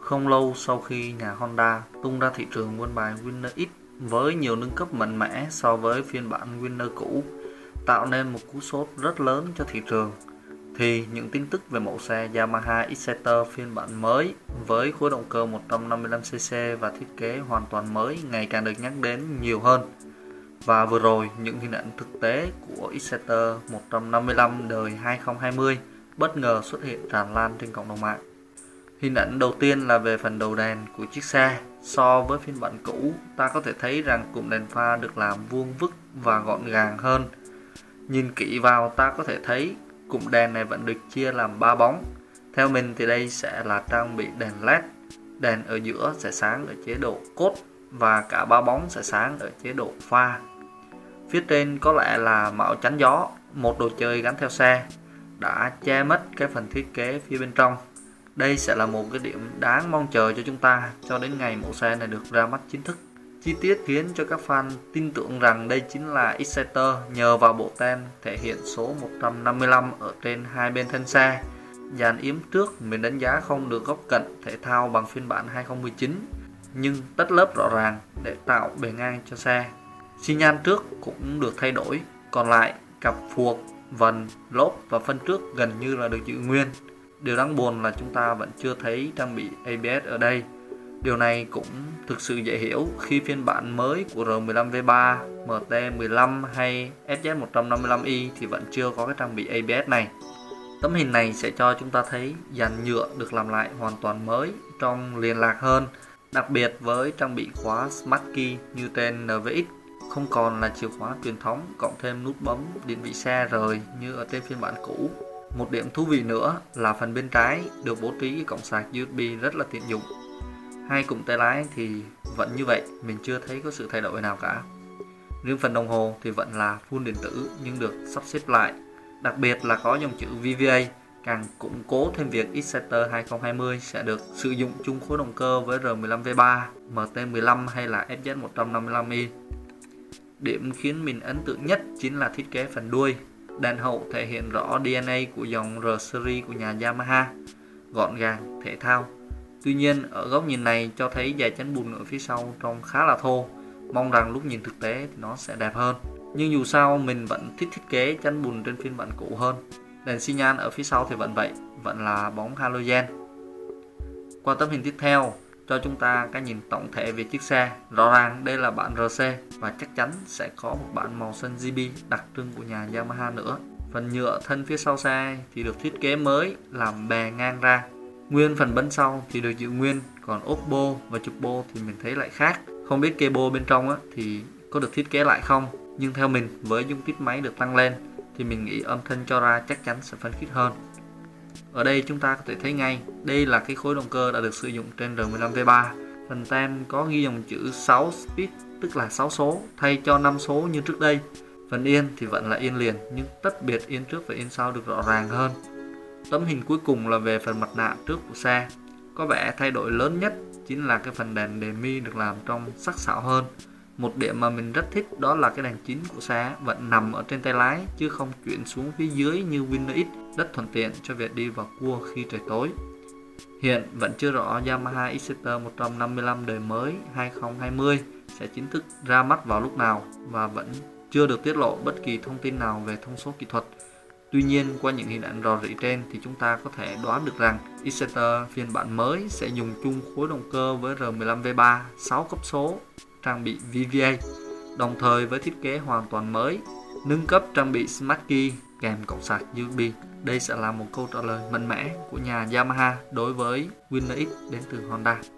Không lâu sau khi nhà Honda tung ra thị trường muôn bài Winner X với nhiều nâng cấp mạnh mẽ so với phiên bản Winner cũ, tạo nên một cú sốt rất lớn cho thị trường, thì những tin tức về mẫu xe Yamaha Exciter phiên bản mới với khối động cơ 155cc và thiết kế hoàn toàn mới ngày càng được nhắc đến nhiều hơn. Và vừa rồi, những hình ảnh thực tế của Exciter 155 đời 2020 bất ngờ xuất hiện tràn lan trên cộng đồng mạng. Hình ảnh đầu tiên là về phần đầu đèn của chiếc xe. So với phiên bản cũ, ta có thể thấy rằng cụm đèn pha được làm vuông vức và gọn gàng hơn. Nhìn kỹ vào, ta có thể thấy cụm đèn này vẫn được chia làm 3 bóng. Theo mình thì đây sẽ là trang bị đèn LED. Đèn ở giữa sẽ sáng ở chế độ cốt và cả 3 bóng sẽ sáng ở chế độ pha. Phía trên có lẽ là mão chắn gió, một đồ chơi gắn theo xe, đã che mất cái phần thiết kế phía bên trong. Đây sẽ là một cái điểm đáng mong chờ cho chúng ta cho đến ngày mẫu xe này được ra mắt chính thức. Chi tiết khiến cho các fan tin tưởng rằng đây chính là Exciter nhờ vào bộ tem thể hiện số 155 ở trên hai bên thân xe. Dàn yếm trước mình đánh giá không được góc cạnh thể thao bằng phiên bản 2019, nhưng tất lớp rõ ràng để tạo bề ngang cho xe. Xi nhan trước cũng được thay đổi, còn lại cặp phuộc, vần, lốp và phân trước gần như là được giữ nguyên. Điều đáng buồn là chúng ta vẫn chưa thấy trang bị ABS ở đây. Điều này cũng thực sự dễ hiểu khi phiên bản mới của R15V3, MT15 hay SZ155i thì vẫn chưa có cái trang bị ABS này. Tấm hình này sẽ cho chúng ta thấy dàn nhựa được làm lại hoàn toàn mới, trông liền lạc hơn, đặc biệt với trang bị khóa Smart Key như tên NVX. Không còn là chìa khóa truyền thống cộng thêm nút bấm định vị xe rời như ở trên phiên bản cũ. Một điểm thú vị nữa là phần bên trái được bố trí cổng sạc USB rất là tiện dụng. Hai cụm tay lái thì vẫn như vậy, mình chưa thấy có sự thay đổi nào cả. Riêng phần đồng hồ thì vẫn là full điện tử nhưng được sắp xếp lại. Đặc biệt là có dòng chữ VVA, càng củng cố thêm việc Exciter 2020 sẽ được sử dụng chung khối động cơ với R15V3, MT15 hay là SZ155i. Điểm khiến mình ấn tượng nhất chính là thiết kế phần đuôi. Đèn hậu thể hiện rõ DNA của dòng R series của nhà Yamaha, gọn gàng, thể thao. Tuy nhiên ở góc nhìn này cho thấy dải chắn bùn ở phía sau trông khá là thô. Mong rằng lúc nhìn thực tế thì nó sẽ đẹp hơn. Nhưng dù sao mình vẫn thích thiết kế chắn bùn trên phiên bản cũ hơn. Đèn xi nhan ở phía sau thì vẫn vậy, vẫn là bóng halogen. Qua tấm hình tiếp theo cho chúng ta cái nhìn tổng thể về chiếc xe. Rõ ràng đây là bản RC và chắc chắn sẽ có một bản màu xanh GB đặc trưng của nhà Yamaha nữa. Phần nhựa thân phía sau xe thì được thiết kế mới làm bè ngang ra. Nguyên phần bánh sau thì được giữ nguyên, còn ốp bô và trục bô thì mình thấy lại khác. Không biết cây bô bên trong thì có được thiết kế lại không, nhưng theo mình với dung tích máy được tăng lên thì mình nghĩ âm thanh cho ra chắc chắn sẽ phấn khích hơn. Ở đây chúng ta có thể thấy ngay, đây là cái khối động cơ đã được sử dụng trên R15V3. Phần tem có ghi dòng chữ 6 speed, tức là 6 số, thay cho 5 số như trước đây. Phần yên thì vẫn là yên liền, nhưng tách biệt yên trước và yên sau được rõ ràng hơn. Tấm hình cuối cùng là về phần mặt nạ trước của xe. Có vẻ thay đổi lớn nhất chính là cái phần đèn đề mi được làm trông sắc sảo hơn. Một điểm mà mình rất thích đó là cái đèn chính của xe vẫn nằm ở trên tay lái chứ không chuyển xuống phía dưới như Winner X, rất thuận tiện cho việc đi vào cua khi trời tối. Hiện vẫn chưa rõ Yamaha Exciter 155 đời mới 2020 sẽ chính thức ra mắt vào lúc nào và vẫn chưa được tiết lộ bất kỳ thông tin nào về thông số kỹ thuật. Tuy nhiên qua những hình ảnh rò rỉ trên thì chúng ta có thể đoán được rằng Exciter phiên bản mới sẽ dùng chung khối động cơ với R15V3 6 cấp số, trang bị VVA, đồng thời với thiết kế hoàn toàn mới, nâng cấp trang bị Smart Key kèm cổng sạc USB. Đây sẽ là một câu trả lời mạnh mẽ của nhà Yamaha đối với Winner X đến từ Honda.